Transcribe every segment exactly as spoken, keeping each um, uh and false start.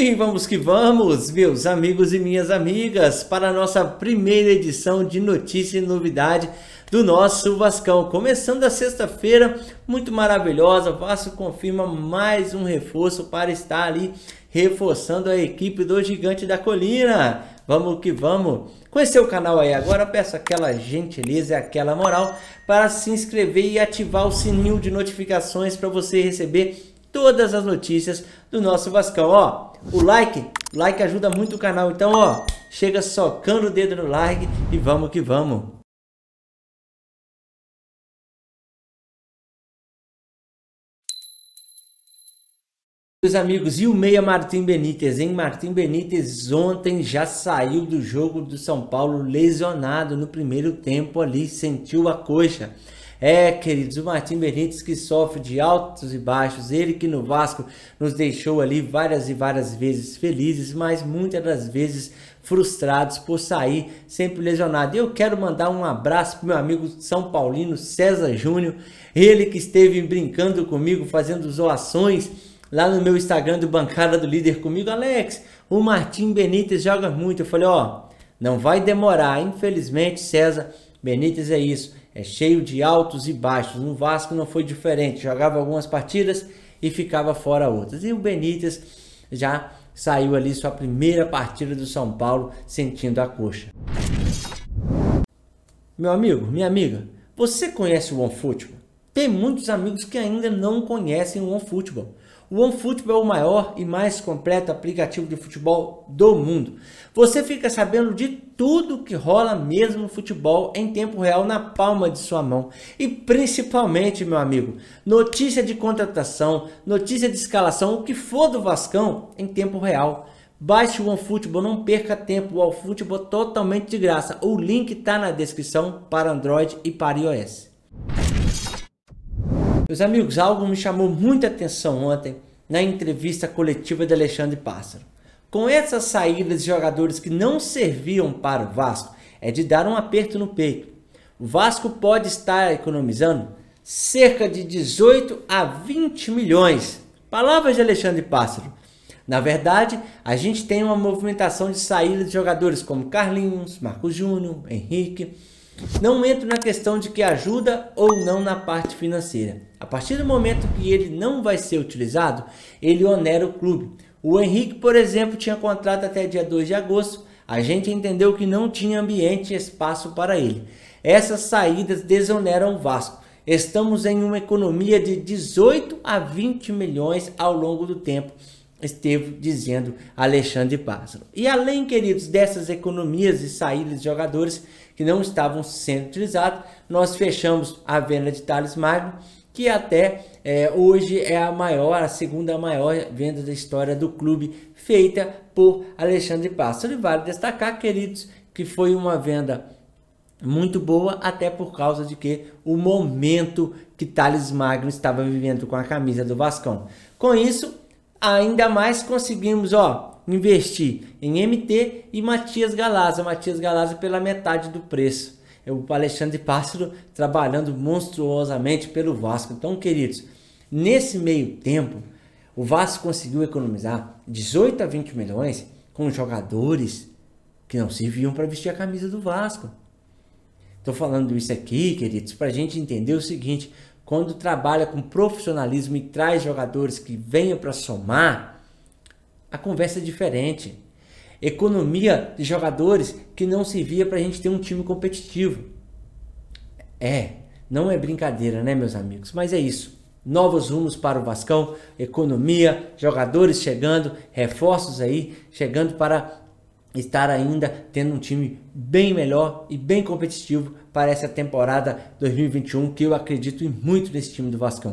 E vamos que vamos, meus amigos e minhas amigas, para a nossa primeira edição de notícia e novidade do nosso Vascão. Começando a sexta-feira muito maravilhosa, o Vasco confirma mais um reforço para estar ali reforçando a equipe do Gigante da Colina. Vamos que vamos. Conhecer o canal aí agora, peço aquela gentileza e aquela moral para se inscrever e ativar o sininho de notificações para você receber todas as notícias do nosso Vascão. Ó, o like, o like ajuda muito o canal, então ó, chega socando o dedo no like e vamos que vamos. Meus amigos, e o meia Martim Benítez, hein? Martim Benítez ontem já saiu do jogo do São Paulo lesionado no primeiro tempo ali, sentiu a coxa. É, queridos, o Martim Benítez que sofre de altos e baixos, ele que no Vasco nos deixou ali várias e várias vezes felizes, mas muitas das vezes frustrados por sair sempre lesionado. Eu quero mandar um abraço para meu amigo São Paulino César Júnior, ele que esteve brincando comigo, fazendo zoações lá no meu Instagram do Bancada do Líder comigo. Alex, o Martim Benítez joga muito. Eu falei, ó, não vai demorar. Infelizmente, César Benítez é isso. É cheio de altos e baixos. No Vasco não foi diferente. Jogava algumas partidas e ficava fora outras. E o Benítez já saiu ali sua primeira partida do São Paulo sentindo a coxa. Meu amigo, minha amiga, você conhece o OneFootball? Tem muitos amigos que ainda não conhecem o OneFootball. O OneFootball é o maior e mais completo aplicativo de futebol do mundo. Você fica sabendo de tudo que rola mesmo no futebol em tempo real na palma de sua mão. E principalmente, meu amigo, notícia de contratação, notícia de escalação, o que for do Vascão em tempo real. Baixe o OneFootball, não perca tempo. O OneFootball totalmente de graça. O link está na descrição para Android e para iOS. Meus amigos, algo me chamou muita atenção ontem na entrevista coletiva de Alexandre Pássaro. Com essas saídas de jogadores que não serviam para o Vasco, é de dar um aperto no peito. O Vasco pode estar economizando cerca de dezoito a vinte milhões. Palavras de Alexandre Pássaro. Na verdade, a gente tem uma movimentação de saída de jogadores como Carlinhos, Marcos Júnior, Henrique. Não entro na questão de que ajuda ou não na parte financeira. A partir do momento que ele não vai ser utilizado, ele onera o clube. O Henrique, por exemplo, tinha contrato até dia dois de agosto. A gente entendeu que não tinha ambiente e espaço para ele. Essas saídas desoneram o Vasco. Estamos em uma economia de dezoito a vinte milhões ao longo do tempo, esteve dizendo Alexandre Pássaro. E além, queridos, dessas economias e saídas de jogadores que não estavam sendo utilizados, nós fechamos a venda de Thales Magno, que até é, hoje é a maior, a segunda maior venda da história do clube, feita por Alexandre Pássaro. E vale destacar, queridos, que foi uma venda muito boa, até por causa de que o momento que Thales Magno estava vivendo com a camisa do Vascão. Com isso, ainda mais conseguimos, ó, investir em M T e Matias Galaza. Matias Galaza pela metade do preço. O Alexandre Pássaro trabalhando monstruosamente pelo Vasco. Então, queridos, nesse meio tempo, o Vasco conseguiu economizar dezoito a vinte milhões com jogadores que não serviam para vestir a camisa do Vasco. Estou falando isso aqui, queridos, para a gente entender o seguinte: quando trabalha com profissionalismo e traz jogadores que venham para somar, a conversa é diferente. Economia de jogadores que não servia para a gente ter um time competitivo. É, não é brincadeira, né, meus amigos? Mas é isso. Novos rumos para o Vascão, economia, jogadores chegando, reforços aí, chegando para estar ainda tendo um time bem melhor e bem competitivo para essa temporada dois mil e vinte e um, que eu acredito muito nesse time do Vascão.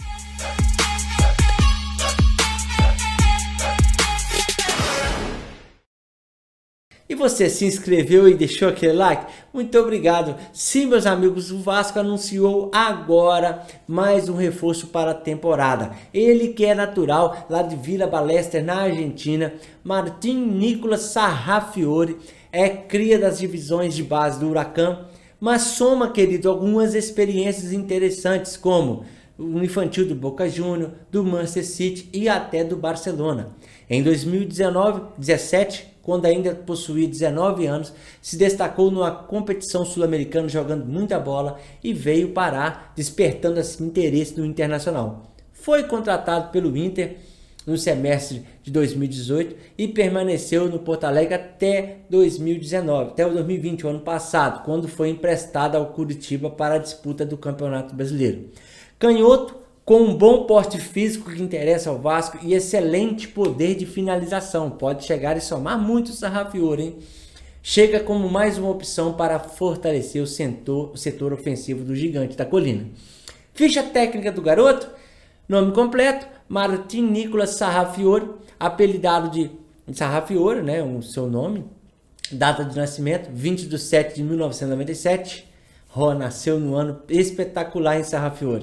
E você se inscreveu e deixou aquele like? Muito obrigado. Sim, meus amigos, o Vasco anunciou agora mais um reforço para a temporada. Ele que é natural lá de Vila Ballester, na Argentina, Martim Nicolas Sarrafiore, é cria das divisões de base do Huracan, mas soma, querido, algumas experiências interessantes, como o infantil do Boca Juniors, do Manchester City e até do Barcelona. Em dois mil e dezenove, dezessete, quando ainda possuía dezenove anos, se destacou numa competição sul-americana jogando muita bola e veio parar, despertando assim interesse no Internacional. Foi contratado pelo Inter no semestre de dois mil e dezoito e permaneceu no Porto Alegre até dois mil e dezenove, até o dois mil e vinte, o ano passado, quando foi emprestado ao Curitiba para a disputa do Campeonato Brasileiro. Canhoto, com um bom porte físico que interessa ao Vasco e excelente poder de finalização, pode chegar e somar muito o Sarrafiore, hein? Chega como mais uma opção para fortalecer o setor, o setor ofensivo do Gigante da Colina. Ficha técnica do garoto, nome completo: Martim Nicolas Sarrafiore, apelidado de Sarrafiore, né, o seu nome. Data de nascimento, vinte de setembro de mil novecentos e noventa e sete. Oh, nasceu no ano espetacular em Sarrafiore.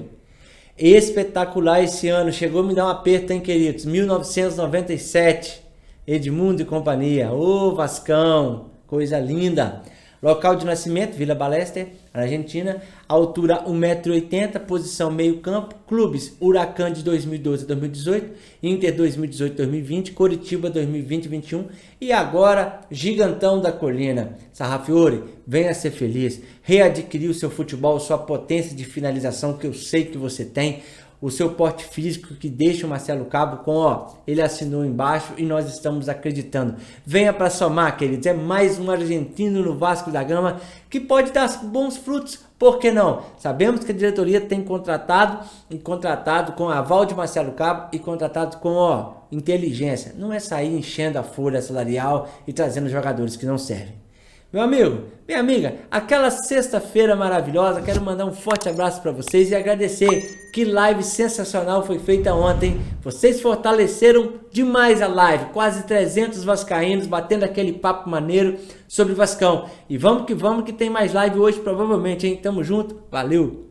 Espetacular esse ano, chegou a me dar um aperto, hein, queridos? mil novecentos e noventa e sete, Edmundo e companhia. Ô, Vascão, coisa linda. Local de nascimento, Vila Ballester, Argentina. Altura um metro e oitenta, posição meio campo. Clubes: Huracan de dois mil e doze a dois mil e dezoito, Inter dois mil e dezoito a dois mil e vinte, Coritiba dois mil e vinte a dois mil e vinte e um e agora Gigantão da Colina. Sarrafiore, venha ser feliz, readquirir o seu futebol, sua potência de finalização que eu sei que você tem, o seu porte físico que deixa o Marcelo Cabo com, ó, ele assinou embaixo e nós estamos acreditando. Venha para somar, queridos, é mais um argentino no Vasco da Gama que pode dar bons frutos, por que não? Sabemos que a diretoria tem contratado e contratado com aval de Marcelo Cabo e contratado com, ó, inteligência. Não é sair enchendo a folha salarial e trazendo jogadores que não servem. Meu amigo, minha amiga, aquela sexta-feira maravilhosa, quero mandar um forte abraço para vocês e agradecer. Que live sensacional foi feita ontem. Vocês fortaleceram demais a live, quase trezentos vascaínos batendo aquele papo maneiro sobre Vascão. E vamos que vamos que tem mais live hoje provavelmente, hein? Tamo junto, valeu!